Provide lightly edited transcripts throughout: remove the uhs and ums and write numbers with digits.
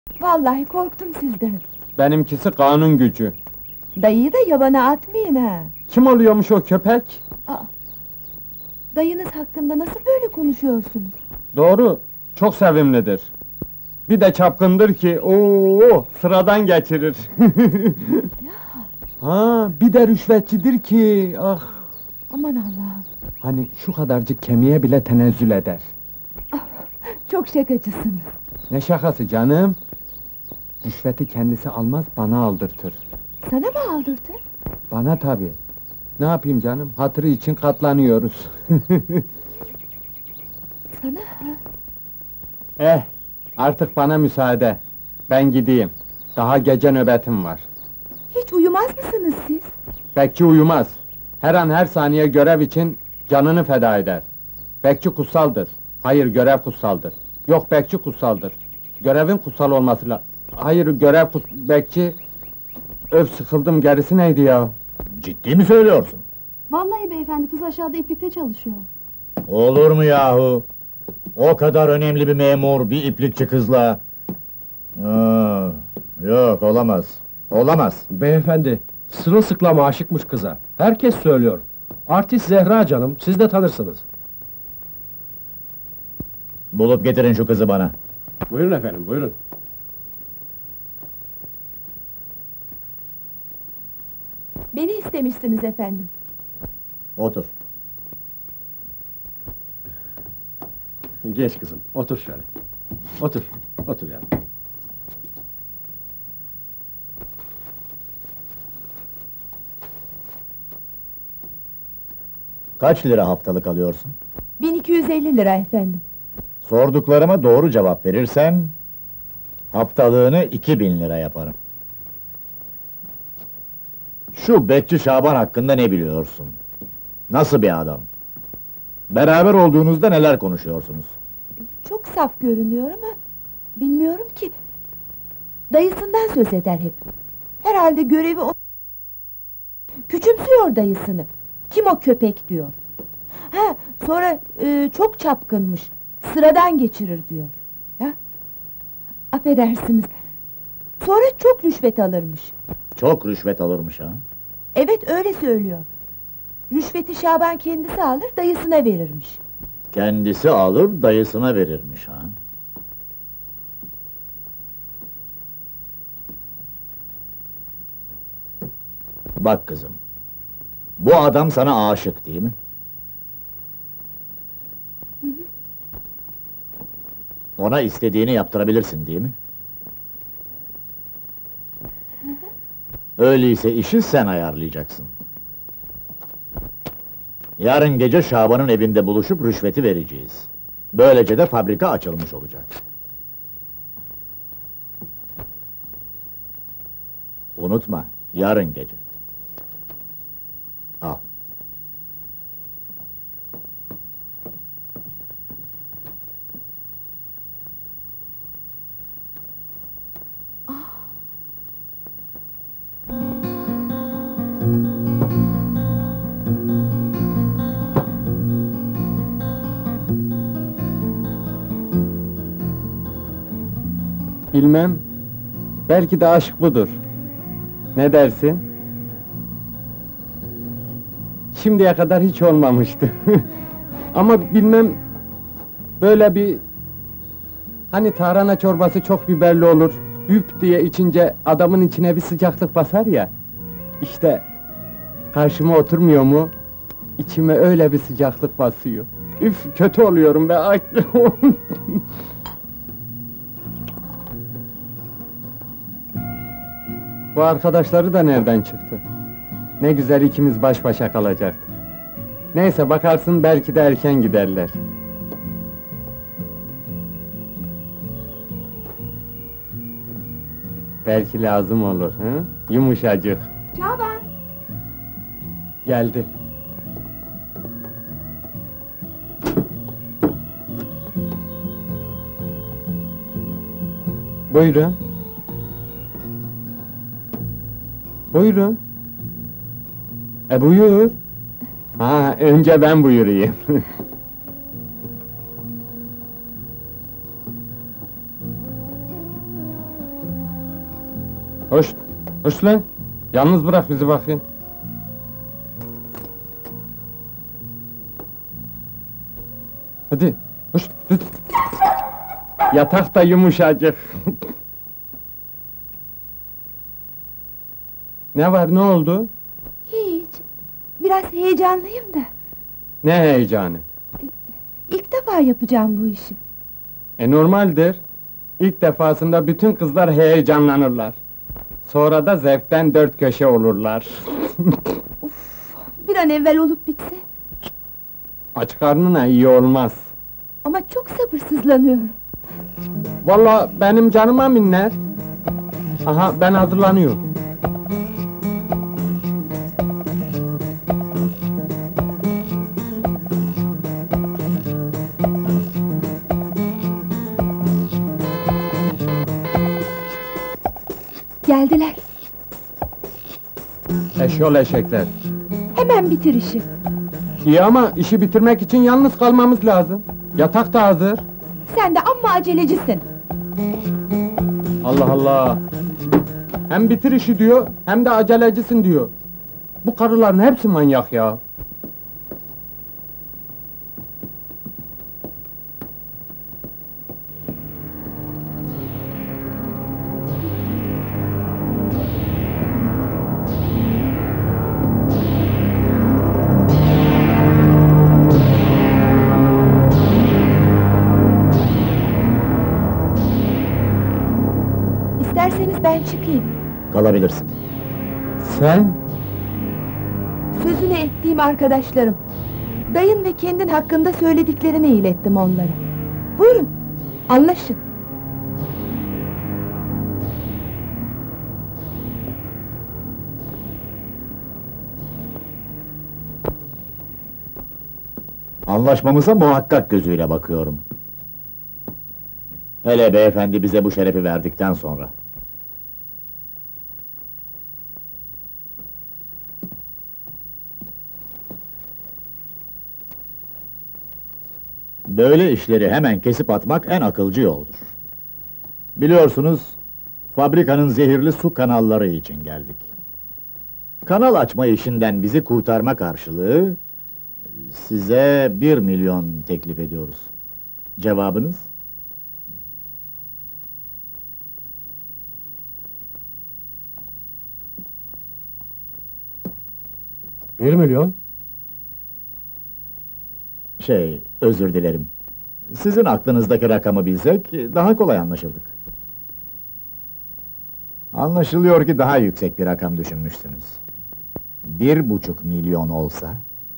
Vallahi korktum sizden. Benimkisi kanun gücü. Dayıyı da yabana atmayın ha. Kim oluyormuş o köpek? Dayınız hakkında nasıl böyle konuşuyorsunuz? Doğru, çok sevimlidir. Bir de çapkındır ki, sıradan geçirir. Ha, bir de rüşvetçidir ki, ah! Aman Allah'ım! Hani şu kadarcık kemiğe bile tenezzül eder. Çok şakacısınız. Ne şakası canım? Rüşveti kendisi almaz, bana aldırtır. Sana mı aldırtır? Bana tabii. Ne yapayım canım, hatırı için katlanıyoruz. Sana ha? Artık bana müsaade. Ben gideyim. Daha gece nöbetim var. Hiç uyumaz mısınız siz? Bekçi uyumaz. Her an her saniye görev için canını feda eder. Bekçi kutsaldır. Hayır, görev kutsaldır. Yok, bekçi kutsaldır. Görevin kutsal olması Hayır, bekçi... Öf, sıkıldım, gerisi neydi ya? Ciddi mi söylüyorsun? Vallahi beyefendi, kız aşağıda iplikte çalışıyor. Olur mu yahu? O kadar önemli bir memur, bir iplikçi kızla... yok, olamaz. Olamaz. Beyefendi, sırılsıklam aşıkmış kıza. Herkes söylüyor. Artist Zehra canım, siz de tanırsınız. Bulup getirin şu kızı bana. Buyurun efendim, buyurun. Beni istemişsiniz efendim. Otur. Geç kızım, otur şöyle. Otur, otur ya. Kaç lira haftalık alıyorsun? 1250 lira efendim. Sorduklarıma doğru cevap verirsen... ...haftalığını 2000 lira yaparım. Şu Bekçi Şaban hakkında ne biliyorsun? Nasıl bir adam? Beraber olduğunuzda neler konuşuyorsunuz? Çok saf görünüyor ama... bilmiyorum ki... Dayısından söz eder hep. Herhalde görevi o... Küçümsüyor dayısını. Kim o köpek diyor. Ha, sonra çok çapkınmış. Sıradan geçirir diyor. Ya? Affedersiniz. Sonra çok rüşvet alırmış. Çok rüşvet alırmış ha? Evet, öyle söylüyor. Rüşveti Şaban kendisi alır, dayısına verirmiş. Kendisi alır, dayısına verirmiş ha? Bak kızım, bu adam sana aşık değil mi? Ona istediğini yaptırabilirsin değil mi? Öyleyse işi sen ayarlayacaksın. Yarın gece Şaban'ın evinde buluşup rüşveti vereceğiz. Böylece de fabrika açılmış olacak. Unutma, yarın gece. Al. Bilmem. Belki de aşk budur. Ne dersin? Şimdiye kadar hiç olmamıştı. Ama bilmem... Böyle bir... Hani tarhana çorbası çok biberli olur, hüp diye içince adamın içine bir sıcaklık basar ya... İşte... Karşıma oturmuyor mu? İçime öyle bir sıcaklık basıyor. Üf, kötü oluyorum be, ay! Bu arkadaşları da nereden çıktı? Ne güzel ikimiz baş başa kalacaktık. Neyse, bakarsın belki de erken giderler. Belki lazım olur, hı? Yumuşacık. Şaban! Geldi. Buyurun. Buyurun. Buyur. Ha, önce ben buyurayım. Hoş, hoş lan. Yalnız bırak bizi bakayım. Hadi, hoş, hadi. Yatak da yumuşacık. Ne var, ne oldu? Hiç. Biraz heyecanlıyım da. Ne heyecanı? İlk defa yapacağım bu işi. Normaldir. İlk defasında bütün kızlar heyecanlanırlar. Sonra da zevkten dört köşe olurlar. Bir an evvel olup bitse. Aç karnına iyi olmaz. Ama çok sabırsızlanıyorum. Vallahi benim canıma minnet. Aha, ben hazırlanıyorum. Geldiler. Eşyol eşekler. Hemen bitir işi. İyi ama işi bitirmek için yalnız kalmamız lazım. Yatak da hazır. Sen de amma acelecisin. Allah Allah! Hem bitir işi diyor, hem de acelecisin diyor. Bu karıların hepsi manyak ya. İsterseniz ben çıkayım. Kalabilirsin. Sen? Sözünü ettiğim arkadaşlarım. Dayın ve kendin hakkında söylediklerini ilettim onlara. Buyurun, anlaşın. Anlaşmamıza muhakkak gözüyle bakıyorum. Hele beyefendi bize bu şerefi verdikten sonra. Böyle işleri hemen kesip atmak en akılcı yoldur. Biliyorsunuz, fabrikanın zehirli su kanalları için geldik. Kanal açma işinden bizi kurtarma karşılığı, size 1 milyon teklif ediyoruz. Cevabınız? 1 milyon? Özür dilerim. Sizin aklınızdaki rakamı bilsek, daha kolay anlaşırdık. Anlaşılıyor ki daha yüksek bir rakam düşünmüşsünüz. 1,5 milyon olsa...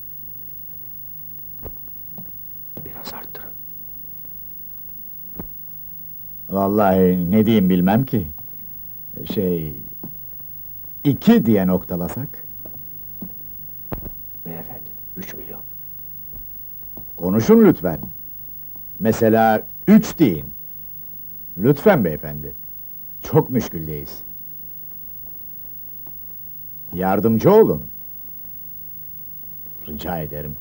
Biraz arttırın. Vallahi ne diyeyim bilmem ki. 2 diye noktalasak? Beyefendi, 3 milyon. Konuşun lütfen. Mesela 3 deyin. Lütfen beyefendi. Çok müşküldeyiz. Yardımcı olun. Rica ederim.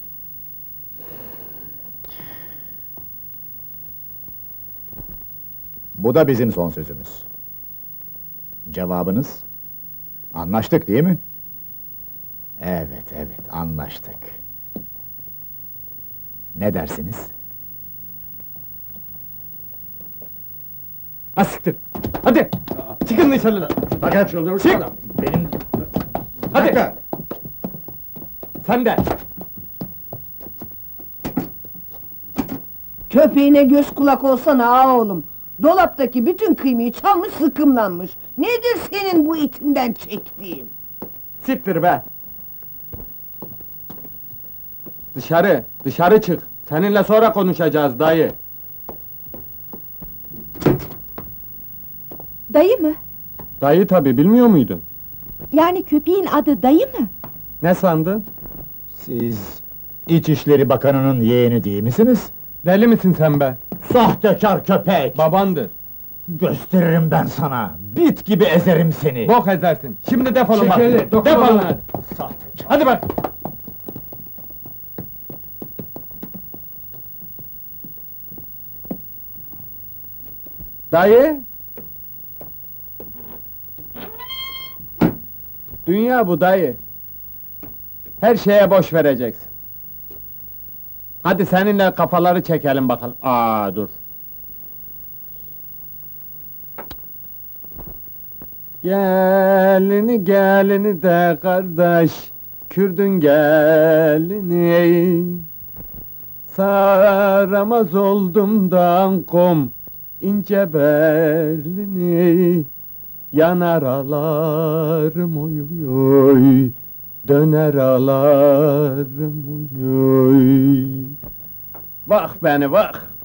Bu da bizim son sözümüz. Cevabınız? Anlaştık değil mi? Evet, anlaştık. Ne dersiniz? Ha siktir! Hadi! Çıkın dışarıda! Fakat Çık! benim... Hadi! Sen de! Köpeğine göz kulak olsana ağa oğlum. Dolaptaki bütün kıymayı çalmış sıkımlanmış. Nedir senin bu itinden çektiğin? Siktir be! Dışarı, dışarı çık! Seninle sonra konuşacağız dayı! Dayı mı? Dayı tabi, bilmiyor muydun? Yani köpeğin adı dayı mı? Ne sandın? Siz... İçişleri Bakanı'nın yeğeni değil misiniz? Deli misin sen be? Sahtekar köpek! Babandır! Gösteririm ben sana! Bit gibi ezerim seni! Bok ezersin! Şimdi defolun bak! Çekil, dokunma Defolun bana. hadi! Sahtekar! Hadi bak! Dayı! Dünya bu dayı. Her şeye boş vereceksin. Hadi seninle kafaları çekelim bakalım. Dur. Gelini de kardeş, Kürdün gelini. Saramaz oldum kom, ince belini. Yanar alarım oy oy oy, döner alarım oy oy. Bak beni bak!